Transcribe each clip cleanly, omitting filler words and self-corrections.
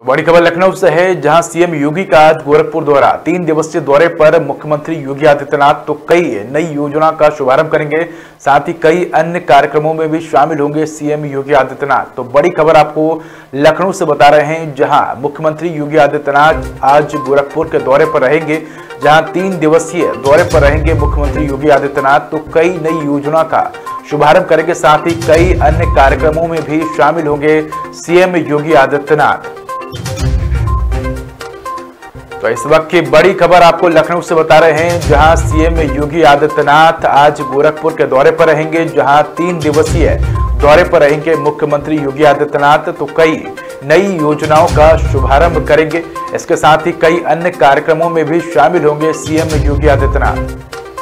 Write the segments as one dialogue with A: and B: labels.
A: बड़ी खबर लखनऊ से है, जहां सीएम योगी का आज गोरखपुर दौरा। 3 दिवसीय दौरे पर मुख्यमंत्री योगी आदित्यनाथ तो कई नई योजना का शुभारंभ करेंगे, साथ ही कई अन्य कार्यक्रमों में भी शामिल होंगे सीएम योगी आदित्यनाथ। तो बड़ी खबर आपको लखनऊ से बता रहे हैं, जहां मुख्यमंत्री योगी आदित्यनाथ आज गोरखपुर के दौरे पर रहेंगे। जहां 3 दिवसीय दौरे पर रहेंगे मुख्यमंत्री योगी आदित्यनाथ तो कई नई योजना का शुभारंभ करेंगे, साथ ही कई अन्य कार्यक्रमों में भी शामिल होंगे सीएम योगी आदित्यनाथ। तो इस वक्त की बड़ी खबर आपको लखनऊ से बता रहे हैं, जहां सीएम योगी आदित्यनाथ आज गोरखपुर के दौरे पर रहेंगे। जहां 3 दिवसीय दौरे पर रहेंगे मुख्यमंत्री योगी आदित्यनाथ तो कई नई योजनाओं का शुभारंभ करेंगे। इसके साथ ही कई अन्य कार्यक्रमों में भी शामिल होंगे सीएम योगी आदित्यनाथ।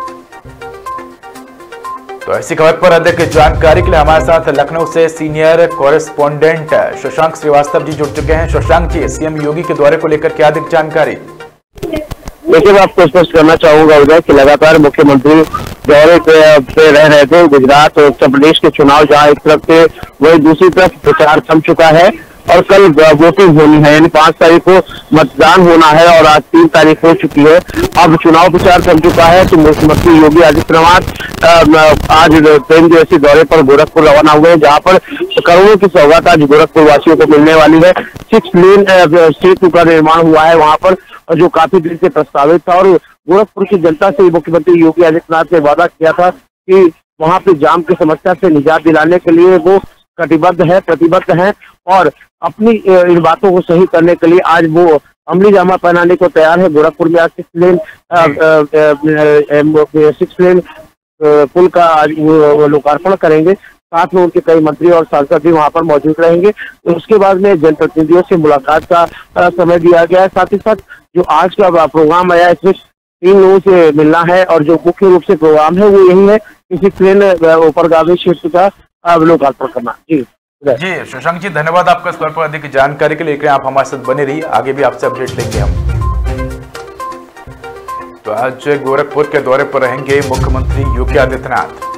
A: तो ऐसी खबर पर अधिक जानकारी के लिए हमारे साथ लखनऊ से सीनियर कॉरेस्पोंडेंट शशांक श्रीवास्तव जी जुड़ चुके हैं। शशांक जी, सीएम योगी के दौरे को लेकर क्या अधिक जानकारी?
B: देखिए, मैं आपको स्पष्ट करना चाहूंगा उदय कि लगातार मुख्यमंत्री दौरे पे रह रहे थे। गुजरात और उत्तर प्रदेश के चुनाव जहां एक तरफ थे, वही दूसरी तरफ प्रचार थम चुका है और कल वोटिंग होनी है, यानी 5 तारीख को मतदान होना है और आज 3 तारीख हो चुकी है। अब चुनाव प्रचार थम चुका है तो मुख्यमंत्री योगी आदित्यनाथ आज 3 दिवसीय दौरे पर गोरखपुर रवाना हुए, जहां पर करोड़ों की सौगात आज गोरखपुर वासियों को मिलने वाली है। 6 लेन सेतु का निर्माण हुआ है वहां पर, जो काफी दिन से प्रस्तावित था, और गोरखपुर की जनता से मुख्यमंत्री योगी आदित्यनाथ ने वादा किया था कि वहां पे जाम की समस्या से निजात दिलाने के लिए वो प्रतिबद्ध है और अपनी इन बातों को सही करने के लिए आज वो अमली जामा पहनाने को तैयार है। गोरखपुर में आज 6 लेन पुल का आज वो लोकार्पण करेंगे। साथ में उनके कई मंत्री और सांसद भी वहां पर मौजूद रहेंगे। तो उसके बाद में जनप्रतिनिधियों से मुलाकात का समय दिया गया है। साथ ही साथ जो आज का प्रोग्राम आया, इसमें 3 लोगों से मिलना है और जो मुख्य रूप से प्रोग्राम है वो यही है कि 6 लेन ऊपरगामी क्षेत्र का लोकार्पण करना। जी
A: शशांक जी, धन्यवाद आपका इस पर अधिक जानकारी के लिए। आप हमारे साथ बने रहिए, आगे भी आपसे अपडेट लेंगे हम। तो आज गोरखपुर के दौरे पर रहेंगे मुख्यमंत्री योगी आदित्यनाथ।